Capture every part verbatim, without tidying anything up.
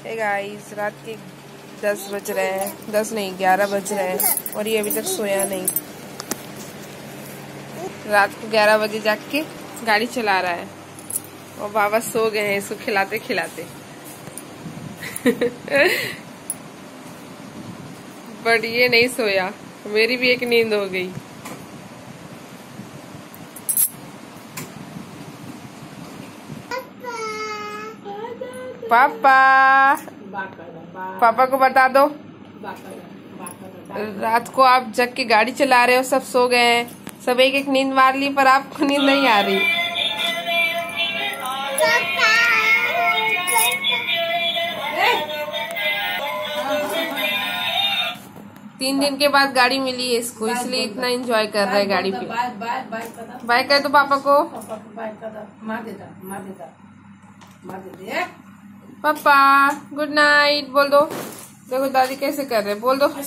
Hey guys, रात के दस बज रहे हैं, दस नहीं ग्यारह बज रहे हैं और ये अभी तक सोया नहीं। रात को ग्यारह बजे जाग के गाड़ी चला रहा है और बाबा सो गए हैं इसको खिलाते खिलाते। बट ये नहीं सोया, मेरी भी एक नींद हो गई। पापा पापा को बता दो, रात को आप जग के गाड़ी चला रहे हो, सब सो गए हैं, सब एक एक नींद मार ली पर आपको नींद नहीं आ रही। तीन दिन के बाद गाड़ी मिली है इसको, इसलिए इतना एंजॉय कर रहा है गाड़ी पे। बाय कर दो पापा को। पापा गुड नाइट बोल दो। देखो दादी कैसे कर रहे, बोल दो।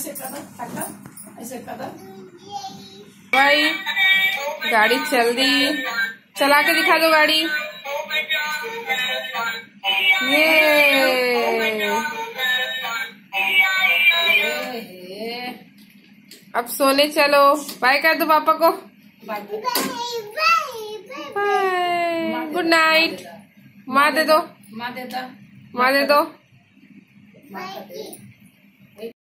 भाई गाड़ी चल दी, चला के दिखा दो गाड़ी। ये अब सोने चलो। बाय कर दो पापा को। Bye, good night. माँ दे दो, माँ दे दो, माँ दे दो।